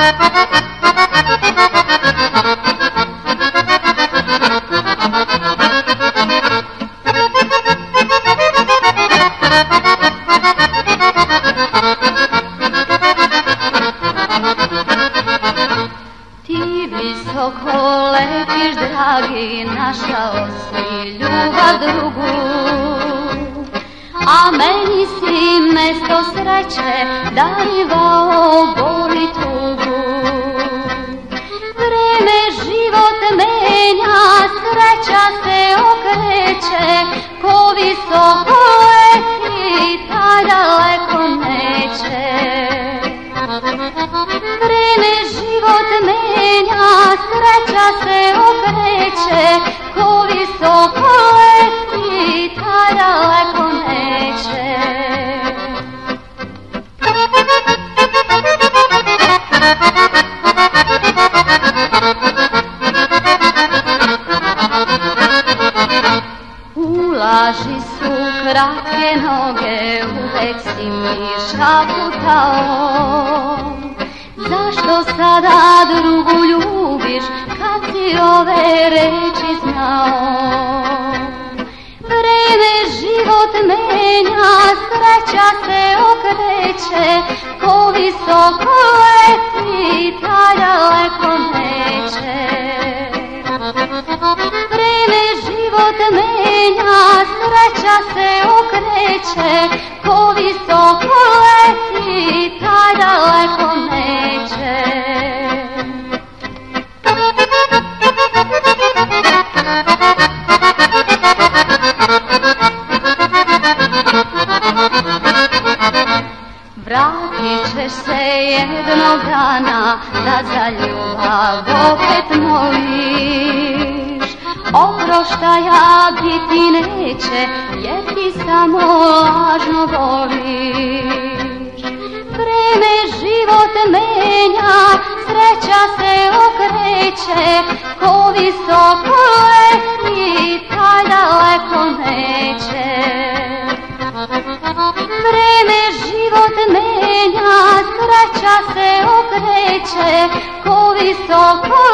Visoko letiš, dragi, našao si ljubav drugu, a meni si mesto sreće darivao bol i tugu. Vreme život menja, sreća se okreće, ko visoko leti, taj daleko neće. Vreme život menja, sreća se okreće, ko visoko leti, taj daleko neće. U laži su kratke noge, uvek si mi šaputao. Zašto sada drugu ljubiš, kad si ove reči znao? Vreme život menja, sreća se okreće, ko visoko leti, taj daleko neće. Vreme život menja, sreća se okreće, ko visoko leti, taj daleko neće. Vratit ćeš se jednog dana, da za ljubav opet moliš. Oproštaja biti neće, jer ti samo lažno voliš. Vreme život menja, sreća se okreće, ko visoko leti, taj daleko neće. Vreme život menja, sreća se okreće, ko visoko